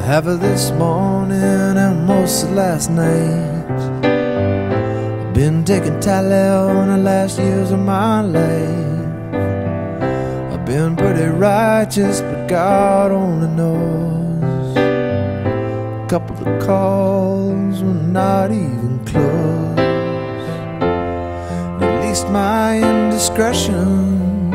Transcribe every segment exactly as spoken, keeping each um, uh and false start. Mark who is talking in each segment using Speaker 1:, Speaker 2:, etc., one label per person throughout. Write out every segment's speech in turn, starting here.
Speaker 1: Half of this morning and most of last night, I've been taking tally on the last years of my life. I've been pretty righteous, but God only knows. A couple of calls were not even close. At least my indiscretion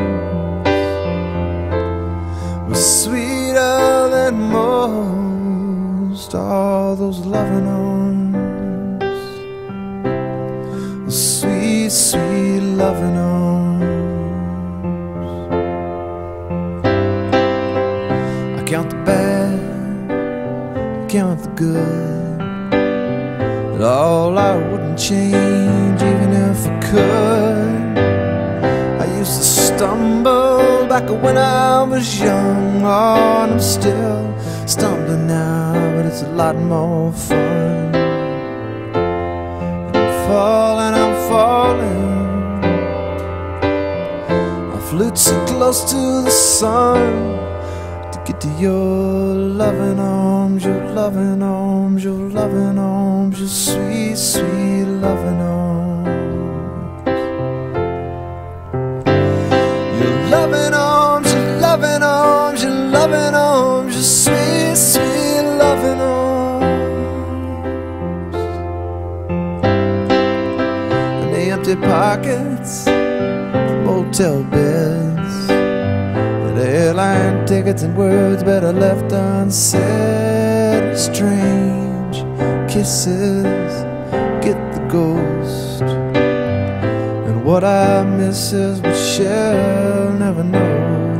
Speaker 1: was sweeter than most. All those loving arms, those sweet, sweet loving arms. I count the bad, I count the good, but all I wouldn't change even if I could. I used to stumble back when I was young, oh, and I'm still stumbling now, but it's a lot more fun. I'm falling, I'm falling. I flew too close to the sun to get to your loving arms, your loving arms, your loving arms, your sweet, sweet loving arms. Your loving arms, your loving arms, your loving arms, your sweet, sweet loving arms. And the empty pockets, the motel beds, the airline tickets and words better left unsaid. Strange kisses get the ghost, and what I miss is we shall never know.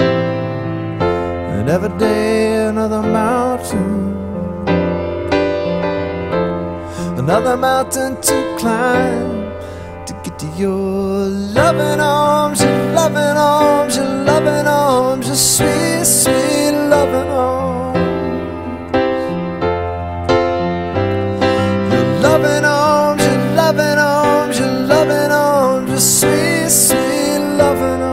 Speaker 1: And every day another mountain, another mountain to climb to get to your loving arms, your loving arms, your loving arms, your sweet, sweet loving arms. Your loving arms, your loving arms, your loving arms, your sweet, sweet loving arms.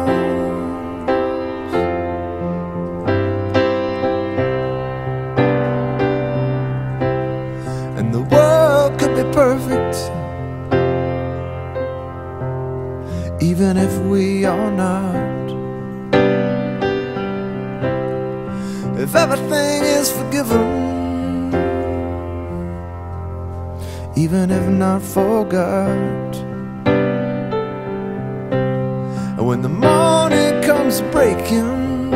Speaker 1: And the world could be perfect, even if we are not. If everything is forgiven, even if not forgot. And when the morning comes breaking,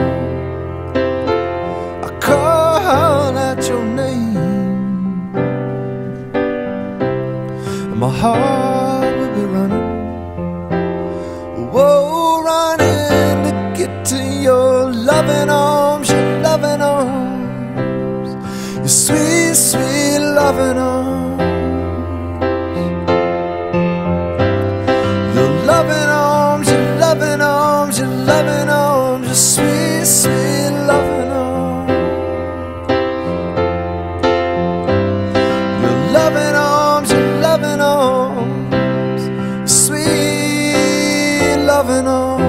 Speaker 1: I call out your name, and my heart will be running, whoa, running to get to your loving arms, your loving arms, your sweet, sweet loving arms. Your loving arms, your loving arms, your loving arms, your sweet, sweet loving arms. Your loving arms, your loving arms, sweet loving arms.